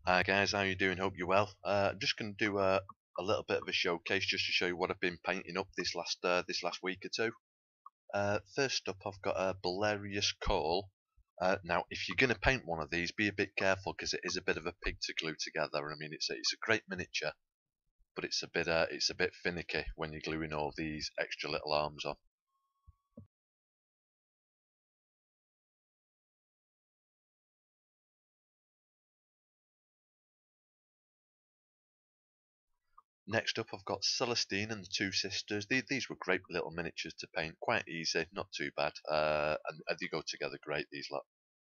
Hi guys, how you doing? Hope you're well. I'm just going to do a little bit of a showcase just to show you what I've been painting up this last week or two. First up, I've got a Belarious Coal. Now, if you're going to paint one of these, be a bit careful because it is a bit of a pig to glue together. I mean, it's a great miniature, but it's a bit finicky when you're gluing all these extra little arms on. Next up, I've got Celestine and the Two Sisters. These were great little miniatures to paint, quite easy, not too bad, and they go together great. These lot.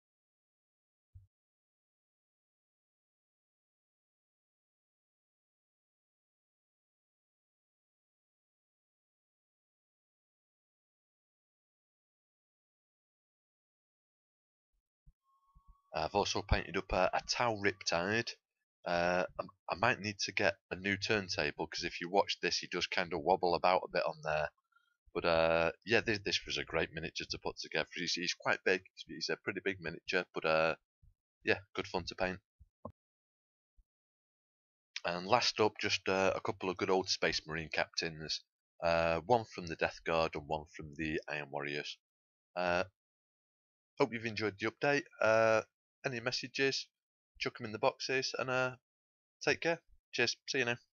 I've also painted up a Tau Riptide. I might need to get a new turntable because if you watch this, he does kind of wobble about a bit on there. But yeah, this was a great miniature to put together. He's quite big. He's a pretty big miniature, but yeah, good fun to paint. And last up, just a couple of good old Space Marine captains. One from the Death Guard and one from the Iron Warriors. Uh, Hope you've enjoyed the update. Any messages? Chuck them in the boxes and take care. Cheers. See you now.